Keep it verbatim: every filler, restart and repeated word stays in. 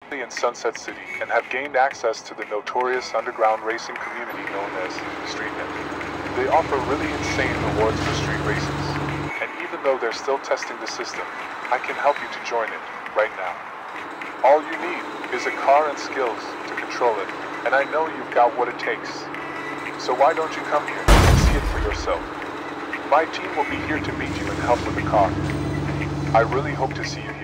in Sunset City and have gained access to the notorious underground racing community known as StreetNet. They offer really insane rewards for street races, and even though they're still testing the system, I can help you to join it right now. All you need is a car and skills to control it, and I know you've got what it takes. So why don't you come here and see it for yourself? My team will be here to meet you and help with the car. I really hope to see you here.